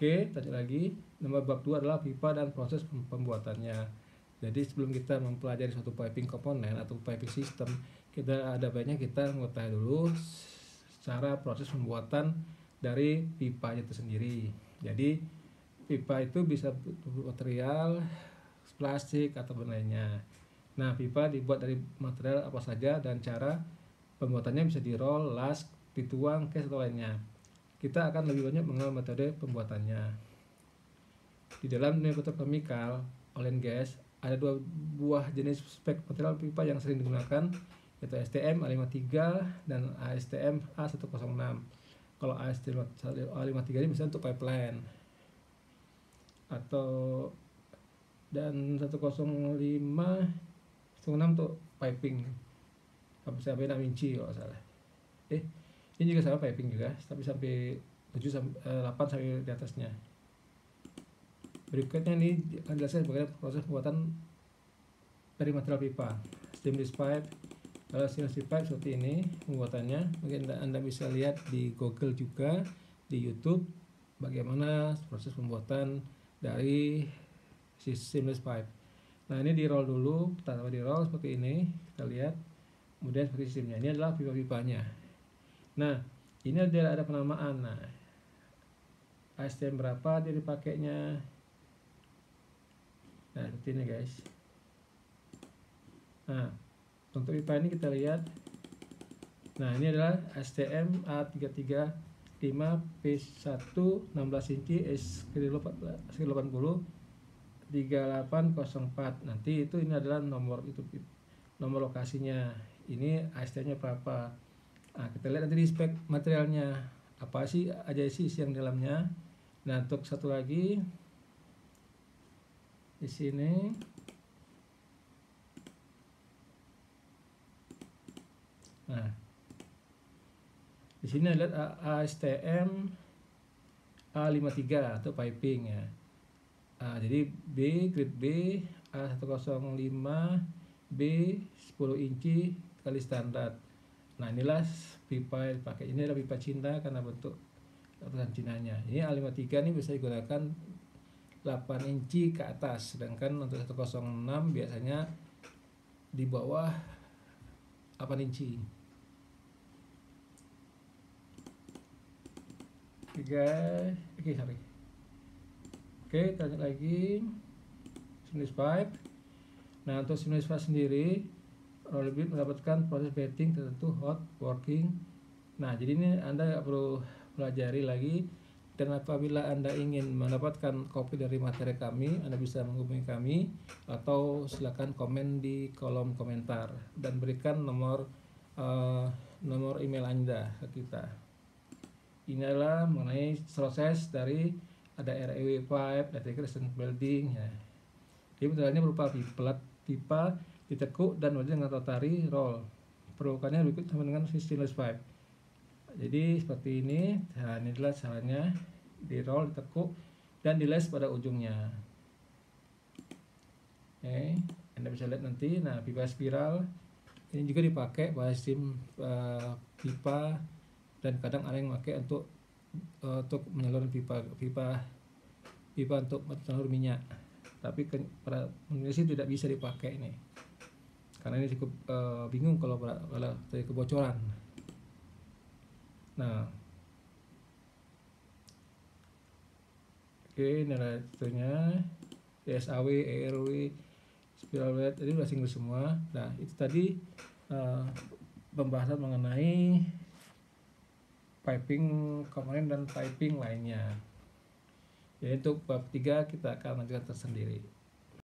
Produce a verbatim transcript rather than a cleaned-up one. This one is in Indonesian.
Oke, tadi lagi nomor bab dua adalah pipa dan proses pembuatannya. Jadi sebelum kita mempelajari suatu piping komponen atau piping system, kita ada baiknya kita mengetahui dulu secara proses pembuatan dari pipa itu sendiri. Jadi pipa itu bisa material plastik atau lainnya. Nah, pipa dibuat dari material apa saja dan cara pembuatannya bisa di roll, las, dituang, case atau lainnya. Kita akan lebih banyak mengenal metode pembuatannya. Di dalam dunia petrochemical, oil and gas, ada dua buah jenis spek material pipa yang sering digunakan, yaitu A S T M A lima puluh tiga dan A S T M A seratus enam. Kalau A S T M A lima puluh tiga ini misalnya untuk pipeline atau dan seratus lima seratus enam untuk piping sampai enam inci kalau salah. Eh, ini juga sama piping juga, tapi sampai tujuh sampai delapan sampai di atasnya. Berikutnya ini akan dijelaskan bagaimana proses pembuatan dari material pipa. Seamless pipe. Kalau seamless pipe seperti ini pembuatannya, mungkin Anda bisa lihat di Google juga, di YouTube, bagaimana proses pembuatan dari seamless pipe. Nah, ini di roll dulu, pertama di roll seperti ini, kita lihat. Kemudian seperti sistemnya. Ini adalah pipa-pipanya. Nah, ini ada ada penamaan. Nah, A S T M berapa dia dipakainya. Nah, seperti ini guys. Nah, untuk pipa ini kita lihat. Nah, ini adalah A S T M A tiga tiga lima P satu enam belas inci S delapan puluh tiga delapan nol empat. Nanti itu ini adalah nomor itu nomor lokasinya. Ini A S T M-nya berapa? Nah, kita lihat nanti di spek materialnya apa sih aja sih yang dalamnya. Nah, untuk satu lagi di sini nah di sini lihat A S T M A lima puluh tiga atau piping ya. Nah, jadi B grade B A seratus lima B sepuluh inci kali standar. Nah, inilah pipa yang dipakai. Ini adalah pipa Cina karena bentuk tulisan Cinanya. Ini A lima puluh tiga ini bisa digunakan delapan inci ke atas, sedangkan untuk seratus enam biasanya di bawah delapan inci. Tiga, oke okay, sorry. Oke, okay, kita lanjut lagi. Seamless pipe. Nah, untuk seamless pipe sendiri, roller bit mendapatkan proses bedding tertentu hot working. Nah, jadi ini Anda nggak perlu pelajari lagi. Dan apabila Anda ingin mendapatkan kopi dari materi kami, Anda bisa menghubungi kami atau silakan komen di kolom komentar dan berikan nomor uh, nomor email Anda ke kita. Ini adalah mengenai proses dari ada R E W pipe, dari crescent building. Ya. Jadi materialnya berupa pipa, pipa ditekuk dan dengan rotary roll. Perlukannya berikut sama dengan seamless pipe. Jadi seperti ini. Nah, ini adalah caranya, di roll, ditekuk dan diles pada ujungnya. Oke, Anda bisa lihat nanti. Nah, pipa spiral ini juga dipakai pada sistem uh, pipa dan kadang ada yang pakai untuk uh, untuk menyalurkan pipa pipa pipa untuk menyalur minyak. Tapi ke, pada Indonesia tidak bisa dipakai ini. Karena ini cukup uh, bingung kalau kalau terjadi kebocoran. Nah, oke, ini adalah itunya S A W, E R W, spiral weight, ini udah single semua. Nah, itu tadi uh, pembahasan mengenai piping komponen dan piping lainnya. Jadi untuk bab tiga kita akan lanjutkan tersendiri.